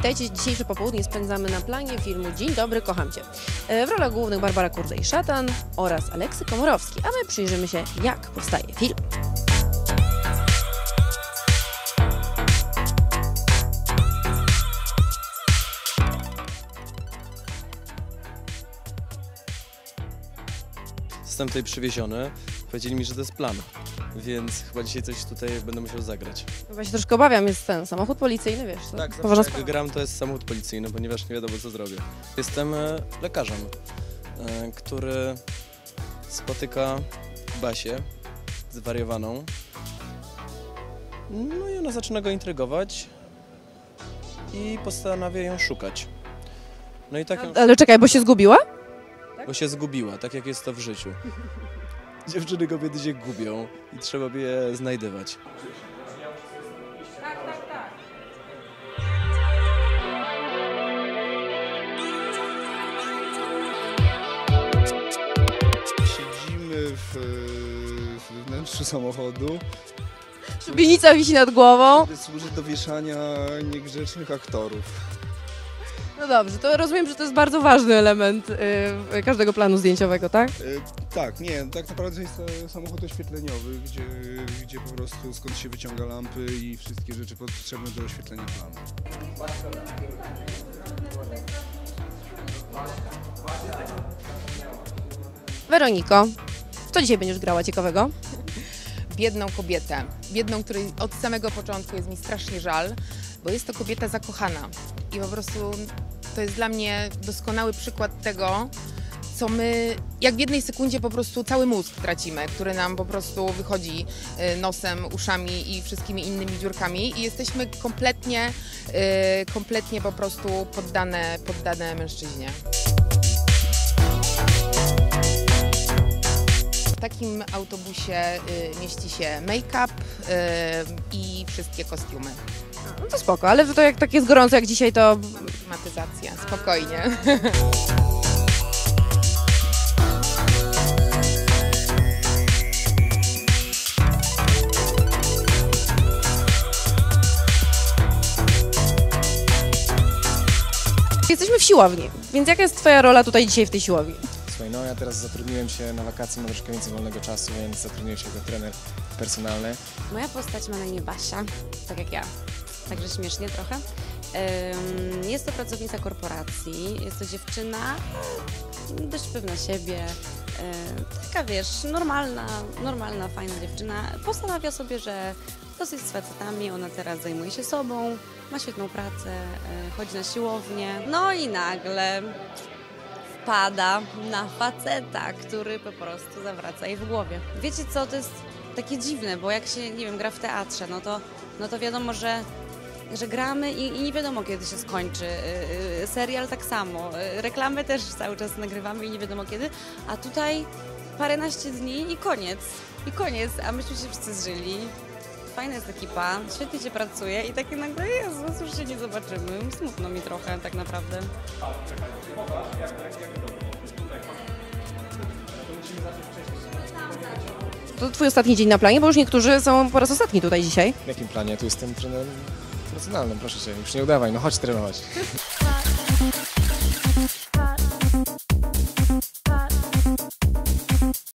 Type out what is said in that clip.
Witajcie, dzisiejsze popołudnie spędzamy na planie filmu Dzień dobry, kocham Cię. W rolach głównych Barbara Kurdej-Szatan oraz Aleksy Komorowski, a my przyjrzymy się, jak powstaje film. Zostałem tutaj przywieziony, powiedzieli mi, że to jest plan, więc chyba dzisiaj coś tutaj będę musiał zagrać. Chyba się troszkę obawiam, jest ten samochód policyjny, wiesz? To Tak, poważna zawsze jak gram, to jest samochód policyjny, ponieważ nie wiadomo, co zrobię. Jestem lekarzem, który spotyka Basię, zwariowaną, no i ona zaczyna go intrygować i postanawia ją szukać. No i tak ją... Ale czekaj, bo się zgubiła? Bo się zgubiła, tak jak jest to w życiu. Dziewczyny kobiety się gubią i trzeba by je znajdywać. Siedzimy w wnętrzu samochodu. Szubienica wisi nad głową. Który służy do wieszania niegrzecznych aktorów. No dobrze, to rozumiem, że to jest bardzo ważny element każdego planu zdjęciowego, tak? Tak, nie, tak naprawdę jest to samochód oświetleniowy, gdzie po prostu skąd się wyciąga lampy i wszystkie rzeczy potrzebne do oświetlenia planu. Weroniko, co dzisiaj będziesz grała ciekawego? Biedną kobietę, biedną, której od samego początku jest mi strasznie żal, bo jest to kobieta zakochana i po prostu to jest dla mnie doskonały przykład tego, co my, jak w jednej sekundzie po prostu cały mózg tracimy, który nam po prostu wychodzi nosem, uszami i wszystkimi innymi dziurkami i jesteśmy kompletnie po prostu poddane mężczyźnie. W takim autobusie mieści się make-up i wszystkie kostiumy. No to spoko, ale to jak tak jest gorąco jak dzisiaj, to... Mamy klimatyzację, spokojnie. Jesteśmy w siłowni, więc jaka jest Twoja rola tutaj dzisiaj w tej siłowni? Słuchaj, no ja teraz zatrudniłem się na wakacje, mam troszkę więcej wolnego czasu, więc zatrudniłem się jako trener personalny. Moja postać ma na imię Basia, tak jak ja, także śmiesznie trochę. Jest to pracownica korporacji, jest to dziewczyna dość pewna siebie, taka wiesz, normalna, fajna dziewczyna. Postanawia sobie, że dosyć z facetami, ona teraz zajmuje się sobą, ma świetną pracę, chodzi na siłownię, no i nagle wpada na faceta, który po prostu zawraca jej w głowie. Wiecie co, to jest takie dziwne, bo jak się, nie wiem, gra w teatrze, no to wiadomo, że gramy i nie wiadomo, kiedy się skończy. Serial tak samo, reklamy też cały czas nagrywamy i nie wiadomo kiedy, a tutaj paręnaście dni i koniec, a myśmy się wszyscy zżyli. Fajna jest ekipa, świetnie się pracuje i takie nagle, Jezus, już się nie zobaczymy. Smutno mi trochę tak naprawdę. To Twój ostatni dzień na planie, bo już niektórzy są po raz ostatni tutaj dzisiaj. W jakim planie? Tu jestem trenerem personalnym, proszę Cię, już nie udawaj, no chodź trenować.